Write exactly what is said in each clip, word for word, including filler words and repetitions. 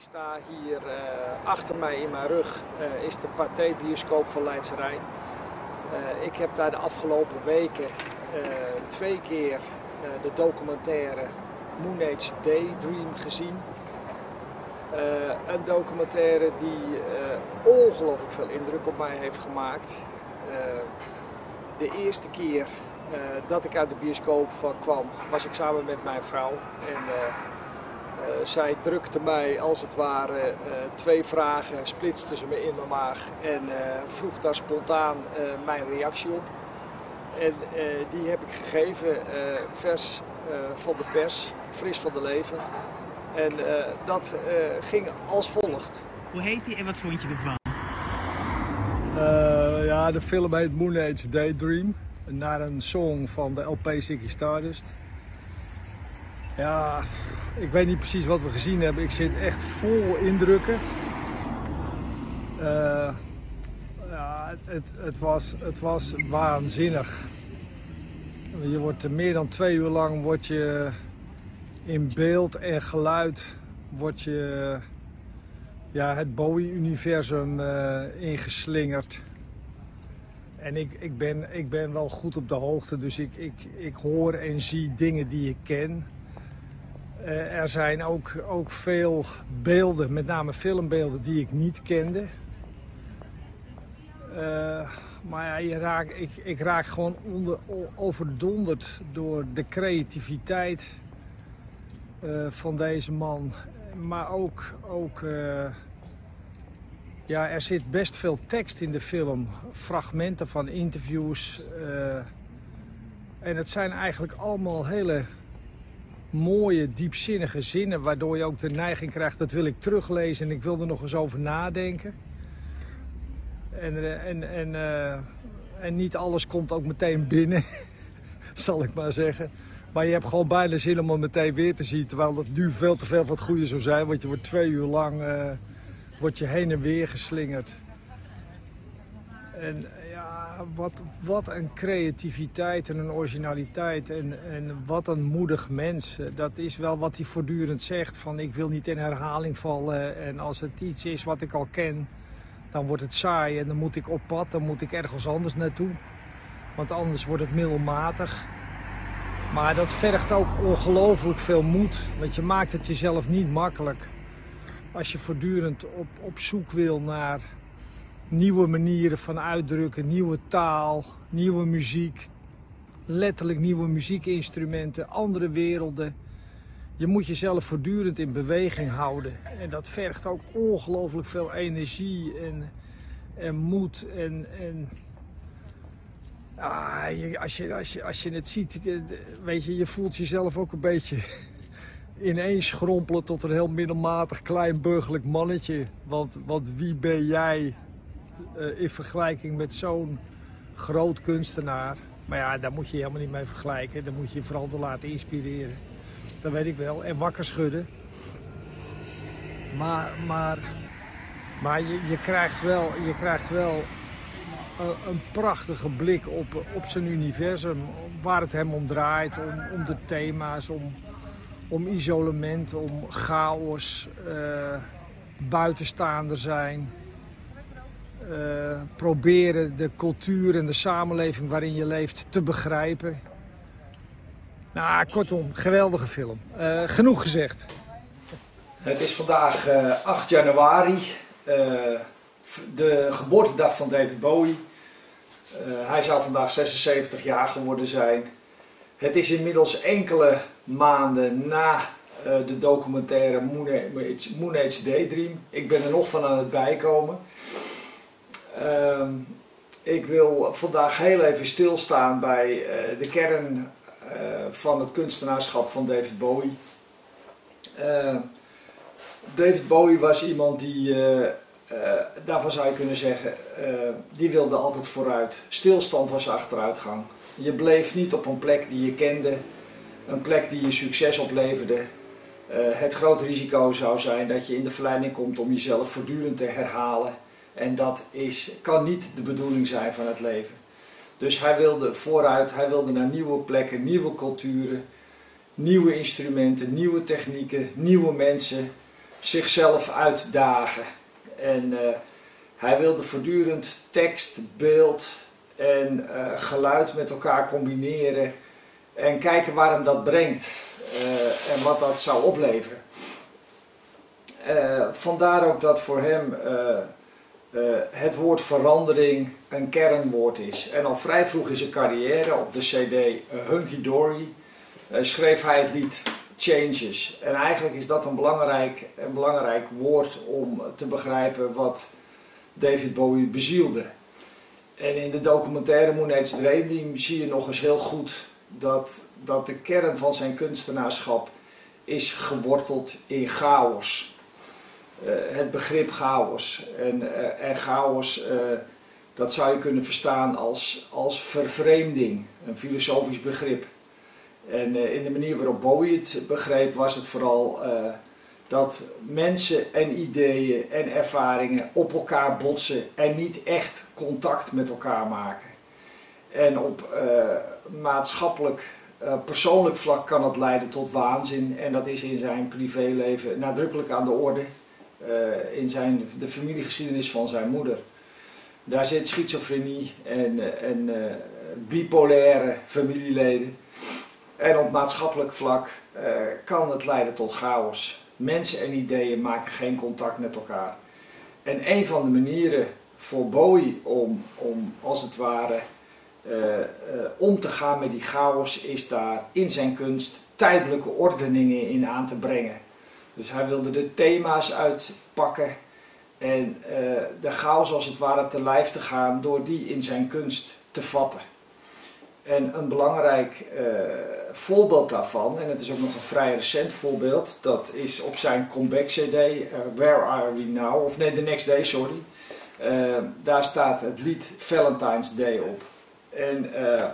sta hier uh, achter mij in mijn rug uh, is de Pathé bioscoop van Leidsche Rijn. Uh, ik heb daar de afgelopen weken uh, twee keer uh, de documentaire Moonage Daydream gezien. Uh, een documentaire die uh, ongelooflijk veel indruk op mij heeft gemaakt. Uh, de eerste keer uh, dat ik uit de bioscoop van kwam was ik samen met mijn vrouw. En, uh, Uh, zij drukte mij als het ware uh, twee vragen, splitste ze me in mijn maag en uh, vroeg daar spontaan uh, mijn reactie op. En uh, die heb ik gegeven, uh, vers uh, van de pers, fris van de leven. En uh, dat uh, ging als volgt. Hoe heet die en wat vond je ervan? Uh, ja, de film heet Moonage Daydream, naar een song van de L P Ziggy Stardust. Ja, ik weet niet precies wat we gezien hebben. Ik zit echt vol indrukken. Uh, ja, het, het, was, het was waanzinnig. Je wordt meer dan twee uur lang word je in beeld en geluid word je ja, het Bowie-universum uh, ingeslingerd. En ik, ik, ben, ik ben wel goed op de hoogte, dus ik, ik, ik hoor en zie dingen die ik ken. Uh, er zijn ook, ook veel beelden, met name filmbeelden, die ik niet kende. Uh, maar ja, je raak, ik, ik raak gewoon onder, overdonderd door de creativiteit uh, van deze man. Maar ook, ook uh, ja, er zit best veel tekst in de film, fragmenten van interviews. Uh, en het zijn eigenlijk allemaal hele mooie, diepzinnige zinnen, waardoor je ook de neiging krijgt, dat wil ik teruglezen en ik wil er nog eens over nadenken. En, en, en, uh, en niet alles komt ook meteen binnen, zal ik maar zeggen. Maar je hebt gewoon bijna zin om het meteen weer te zien, terwijl dat nu veel te veel van het goede zou zijn, want je wordt twee uur lang uh, wordt je heen en weer geslingerd. En ja, wat, wat een creativiteit en een originaliteit en, en wat een moedig mens. Dat is wel wat hij voortdurend zegt, van ik wil niet in herhaling vallen en als het iets is wat ik al ken, dan wordt het saai en dan moet ik op pad, dan moet ik ergens anders naartoe. Want anders wordt het middelmatig. Maar dat vergt ook ongelooflijk veel moed, want je maakt het jezelf niet makkelijk. Als je voortdurend op, op zoek wil naar nieuwe manieren van uitdrukken, nieuwe taal, nieuwe muziek, letterlijk nieuwe muziekinstrumenten, andere werelden. Je moet jezelf voortdurend in beweging houden en dat vergt ook ongelooflijk veel energie en, en moed. En, en ah, je, als, je, als, je, als je het ziet, weet je, je voelt jezelf ook een beetje ineens schrompelen tot een heel middelmatig klein burgerlijk mannetje. Want, want wie ben jij Uh, in vergelijking met zo'n groot kunstenaar? Maar ja, daar moet je helemaal niet mee vergelijken. Daar moet je je vooral door laten inspireren. Dat weet ik wel. En wakker schudden. Maar, maar, maar je, je krijgt wel, je krijgt wel een, een prachtige blik op, op zijn universum. Waar het hem om draait. Om, om de thema's. Om, om isolement. Om chaos. Uh, buitenstaander zijn. Uh, proberen de cultuur en de samenleving waarin je leeft te begrijpen. Nou, kortom, geweldige film. Uh, genoeg gezegd. Het is vandaag uh, acht januari, uh, de geboortedag van David Bowie. Uh, hij zou vandaag zesenzeventig jaar geworden zijn. Het is inmiddels enkele maanden na uh, de documentaire Moonage, Moonage Daydream. Ik ben er nog van aan het bijkomen. Uh, ik wil vandaag heel even stilstaan bij uh, de kern uh, van het kunstenaarschap van David Bowie. Uh, David Bowie was iemand die, uh, uh, daarvan zou je kunnen zeggen, uh, die wilde altijd vooruit. Stilstand was achteruitgang. Je bleef niet op een plek die je kende, een plek die je succes opleverde. Uh, het grote risico zou zijn dat je in de verleiding komt om jezelf voortdurend te herhalen. En dat is, kan niet de bedoeling zijn van het leven. Dus hij wilde vooruit, hij wilde naar nieuwe plekken, nieuwe culturen, nieuwe instrumenten, nieuwe technieken, nieuwe mensen. zichzelf uitdagen. En uh, hij wilde voortdurend tekst, beeld en uh, geluid met elkaar combineren en kijken waar hem dat brengt uh, en wat dat zou opleveren. Uh, vandaar ook dat voor hem uh, uh, het woord verandering een kernwoord is. En al vrij vroeg in zijn carrière op de cd uh, Hunky Dory uh, schreef hij het lied Changes. En eigenlijk is dat een belangrijk, een belangrijk woord om te begrijpen wat David Bowie bezielde. En in de documentaire Moon Age Dream zie je nog eens heel goed dat, dat de kern van zijn kunstenaarschap is geworteld in chaos. Uh, het begrip chaos. En, uh, en chaos, uh, dat zou je kunnen verstaan als, als vervreemding, een filosofisch begrip. En uh, in de manier waarop Bowie het begreep was het vooral uh, dat mensen en ideeën en ervaringen op elkaar botsen en niet echt contact met elkaar maken. En op uh, maatschappelijk, uh, persoonlijk vlak kan het leiden tot waanzin en dat is in zijn privéleven nadrukkelijk aan de orde. Uh, in zijn, de familiegeschiedenis van zijn moeder. Daar zit schizofrenie en, en uh, bipolaire familieleden. En op maatschappelijk vlak uh, kan het leiden tot chaos. Mensen en ideeën maken geen contact met elkaar. En een van de manieren voor Bowie om, om als het ware uh, uh, om te gaan met die chaos is daar in zijn kunst tijdelijke ordeningen in aan te brengen. Dus hij wilde de thema's uitpakken en uh, de chaos als het ware te lijf te gaan door die in zijn kunst te vatten. En een belangrijk uh, voorbeeld daarvan, en het is ook nog een vrij recent voorbeeld, dat is op zijn comeback cd, uh, Where Are We Now, of nee, The Next Day, sorry. Uh, daar staat het lied Valentine's Day op. En uh,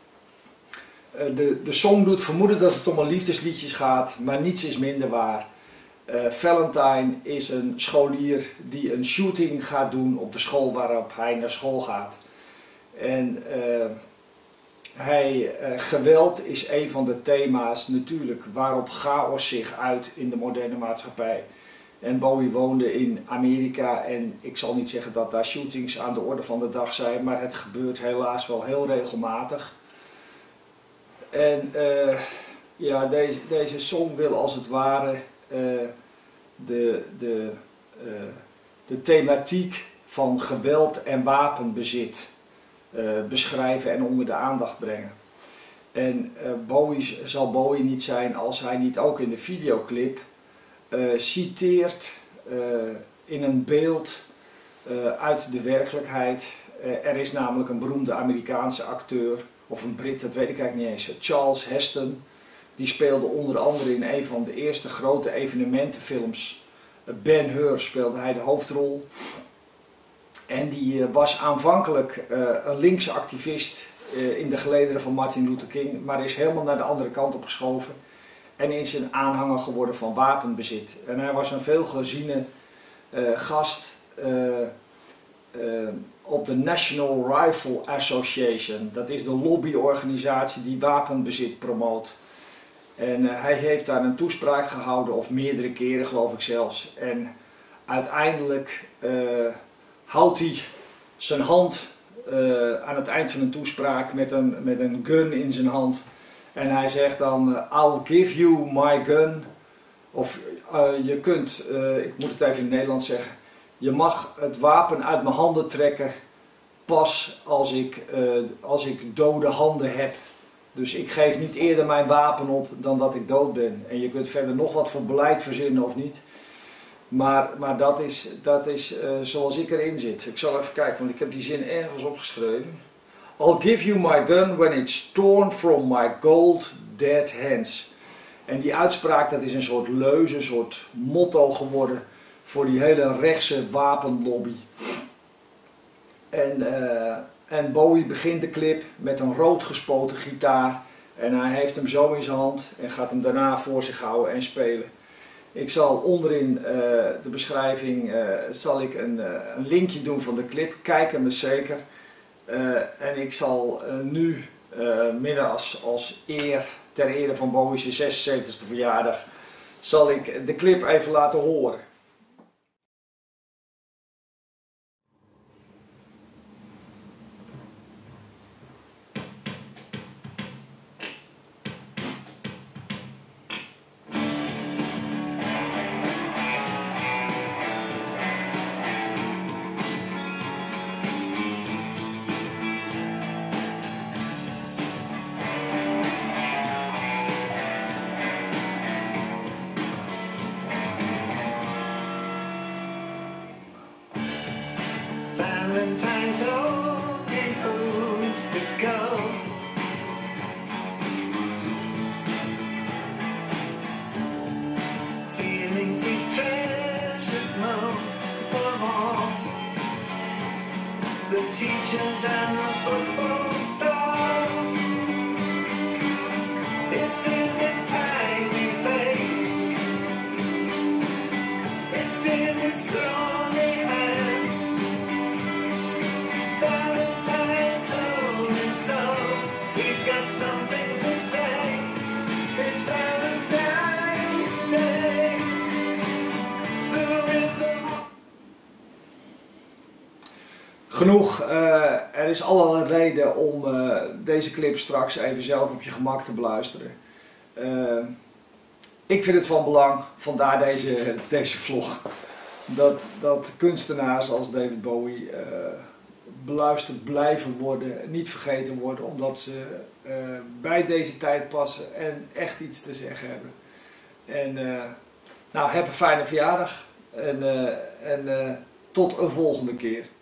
de, de song doet vermoeden dat het om een liefdesliedje gaat, maar niets is minder waar. Uh, Valentine is een scholier die een shooting gaat doen op de school waarop hij naar school gaat. En uh, hij, uh, geweld is een van de thema's natuurlijk waarop chaos zich uit in de moderne maatschappij. En Bowie woonde in Amerika en ik zal niet zeggen dat daar shootings aan de orde van de dag zijn, maar het gebeurt helaas wel heel regelmatig. En uh, ja, deze, deze song wil als het ware uh, de, de, uh, de thematiek van geweld en wapenbezit uh, beschrijven en onder de aandacht brengen. En uh, Bowie zal Bowie niet zijn als hij niet ook in de videoclip uh, citeert uh, in een beeld uh, uit de werkelijkheid. Uh, er is namelijk een beroemde Amerikaanse acteur, of een Brit, dat weet ik eigenlijk niet eens, Charles Heston. Die speelde onder andere in een van de eerste grote evenementenfilms. Ben Hur speelde hij de hoofdrol. En die was aanvankelijk uh, een linkse activist uh, in de gelederen van Martin Luther King, maar is helemaal naar de andere kant op geschoven en is een aanhanger geworden van wapenbezit. En hij was een veelgeziene uh, gast uh, uh, op de National Rifle Association. Dat is de lobbyorganisatie die wapenbezit promoot. En uh, hij heeft daar een toespraak gehouden, of meerdere keren geloof ik zelfs. En uiteindelijk uh, houdt hij zijn hand uh, aan het eind van een toespraak met een, met een gun in zijn hand. En hij zegt dan, uh, I'll give you my gun. Of uh, je kunt, uh, ik moet het even in het Nederlands zeggen. Je mag het wapen uit mijn handen trekken pas als ik, uh, als ik dode handen heb. Dus ik geef niet eerder mijn wapen op dan dat ik dood ben. En je kunt verder nog wat voor beleid verzinnen of niet. Maar, maar dat is, dat is uh, zoals ik erin zit. Ik zal even kijken, want ik heb die zin ergens opgeschreven. I'll give you my gun when it's torn from my gold dead hands. En die uitspraak, dat is een soort leuze, een soort motto geworden voor die hele rechtse wapenlobby. En... Uh, En Bowie begint de clip met een rood gespoten gitaar en hij heeft hem zo in zijn hand en gaat hem daarna voor zich houden en spelen. Ik zal onderin uh, de beschrijving uh, zal ik een, uh, een linkje doen van de clip, kijk hem eens zeker. Uh, en ik zal uh, nu uh, midden als, als eer, ter ere van Bowie's zesenzeventigste verjaardag, zal ik de clip even laten horen. Valentine told me who's to go. Feelings he's treasured most of all. The teachers and the football star. It's in his tiny face. It's in his scrawny hand. Valentine told me so. He's got something to say. It's Valentine's Day. The rhythm. Genoeg, uh, er is alle reden om uh, deze clip straks even zelf op je gemak te beluisteren. Uh, ik vind het van belang, vandaar deze, deze vlog, dat, dat kunstenaars als David Bowie uh, beluisterd blijven worden, niet vergeten worden, omdat ze uh, bij deze tijd passen en echt iets te zeggen hebben. En uh, nou, heb een fijne verjaardag en, uh, en uh, tot een volgende keer.